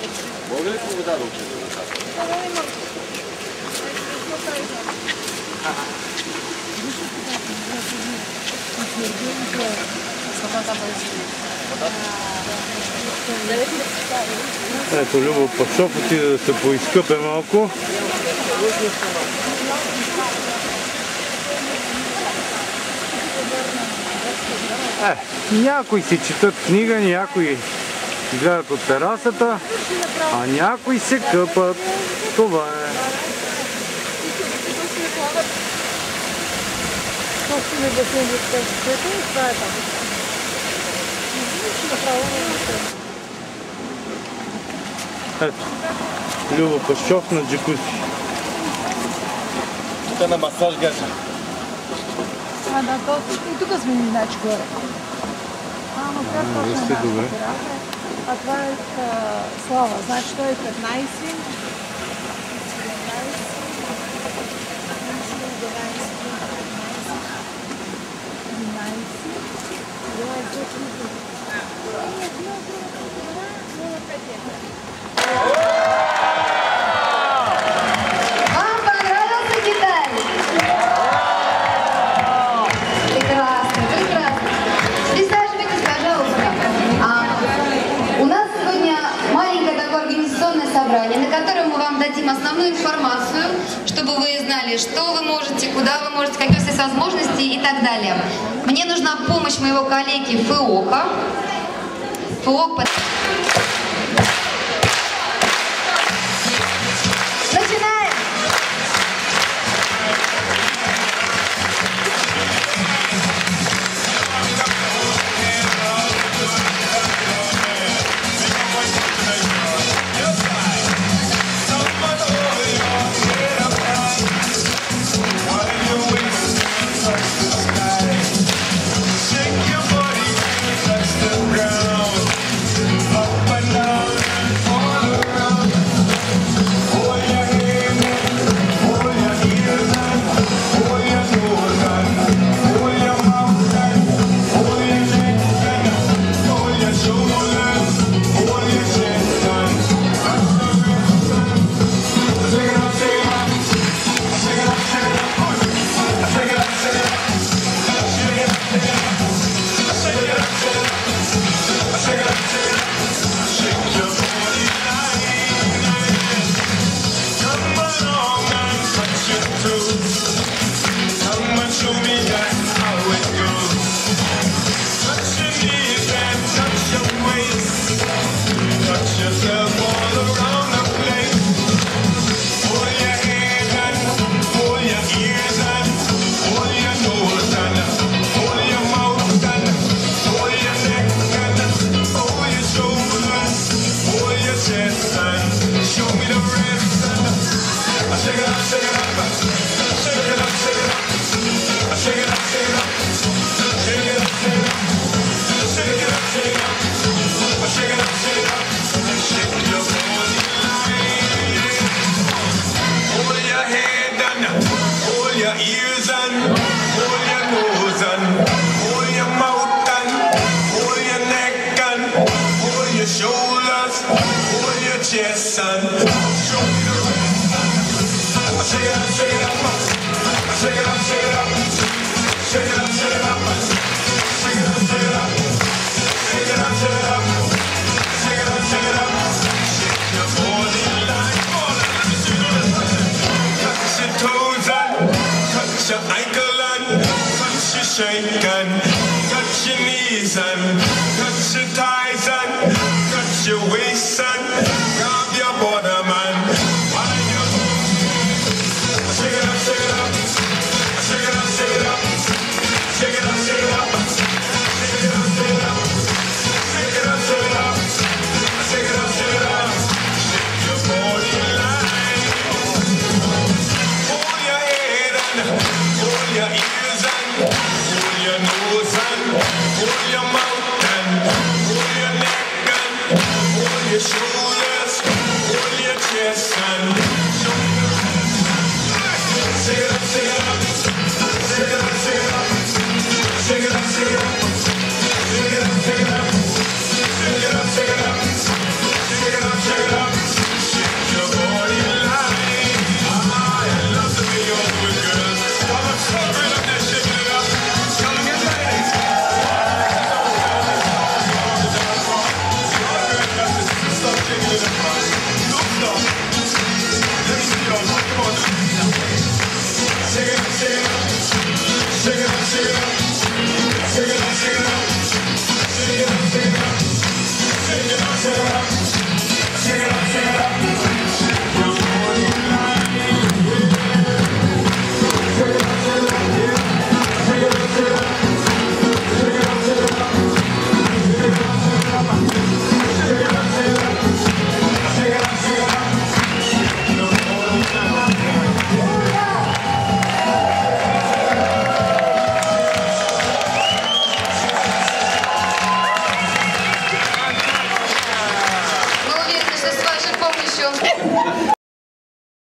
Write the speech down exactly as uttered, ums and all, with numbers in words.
먹을 거보다 높이 들어가. Ето, Любо Пашов отиде да се поизкъпе малко. Е, някои си четат книга, някои гледат от терасата, а някои се къпат. Това е. Ето, Любо Пашов на джакузи. Тук е на масаж гажа. А, да, то, и тук сме ни, значи, горе. А, но как точно е добре. А това е Слава, значи той е петнайсет, седемнайсет, Вам понравился Китай? Прекрасно, прекрасно. Присаживайтесь, пожалуйста. А, у нас сегодня маленькое такое организационное собрание, на котором мы вам дадим основную информацию, чтобы вы знали, что вы можете, куда вы можете, какие у вас есть возможности и так далее. Мне нужна помощь моего коллеги ФОКа. ФОК под... Начинаем! Yes, son. Show me the rest. Shake it up, shake it up. Shake it up, shake it up. Shake it up, shake it up. Shake it up, shake it up. Shake it up, shake it up. Shake it up, shake it up. Shake your body like all of this. Touch your toes and touch your ankle and touch your shank and touch your knees and touch your thighs and touch your waist and